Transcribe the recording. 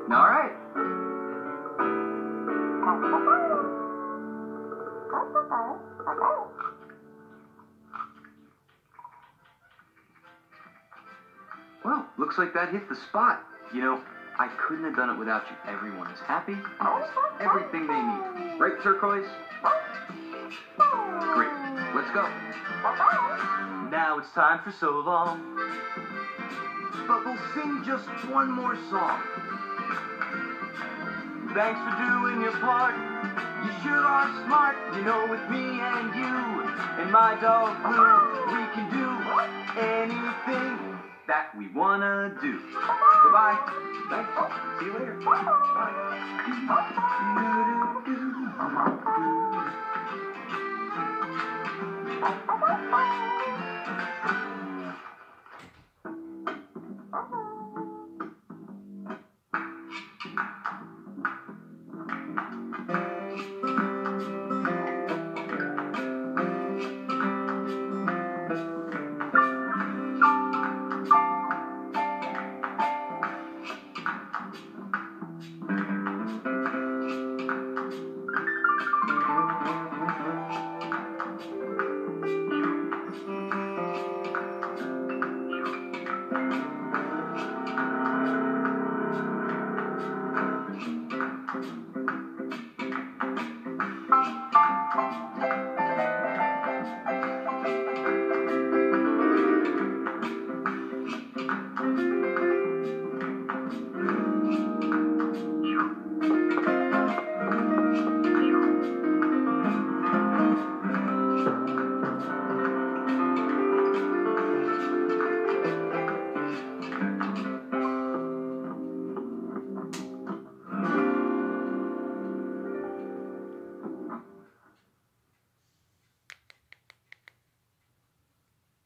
All right. Well, looks like that hit the spot. You know, I couldn't have done it without you. Everyone is happy and has everything they need. Right, Turquoise? Great. Let's go. Now it's time for so long. But we'll sing just one more song. Thanks for doing your part. You sure are smart. You know, with me and you and my dog Blue, we can do anything that we wanna do. Bye-bye. Thanks. See you later. Bye.